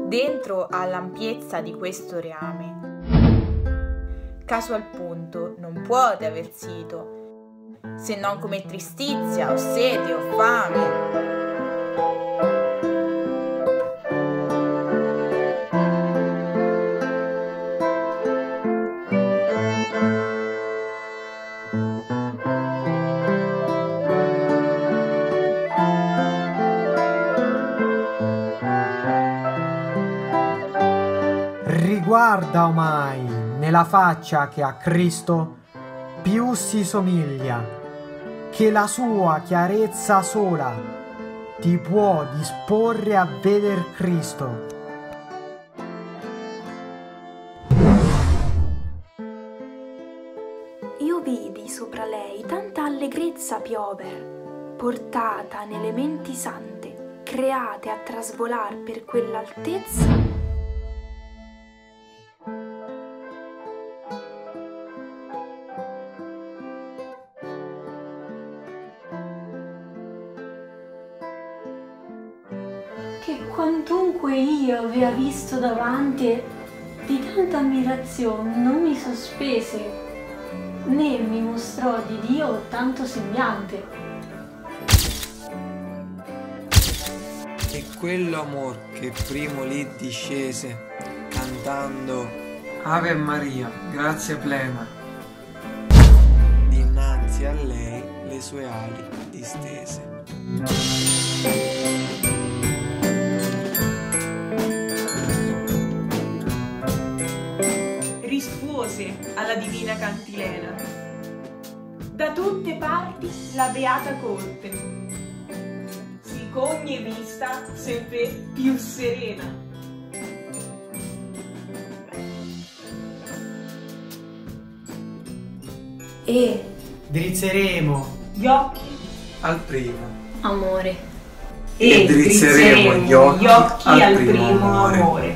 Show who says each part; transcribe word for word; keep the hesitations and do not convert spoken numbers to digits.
Speaker 1: dentro all'ampiezza di questo reame. Caso al punto non puote aver sito, se non come tristizia o sete o fame.
Speaker 2: Riguarda omai nella faccia che a Cristo più si somiglia, che la sua chiarezza sola ti può disporre a veder Cristo.
Speaker 3: Io vidi sopra lei tanta allegrezza piover, portata nelle menti sante, create a trasvolar per quell'altezza.
Speaker 4: Che quantunque io avea visto davanti, di tanta ammirazione non mi sospese, né mi mostrò di Dio tanto sembiante.
Speaker 5: E quell'amor che primo lì discese, cantando Ave Maria, grazia plena, dinanzi a lei le sue ali distese.
Speaker 6: Rispose alla divina cantilena: da tutte parti la beata corte, si cogne vista sempre più serena.
Speaker 4: E
Speaker 2: Drizzeremo
Speaker 6: Gli occhi
Speaker 5: Al primo.
Speaker 4: amore.
Speaker 6: e drizzeremo gli occhi al primo amore.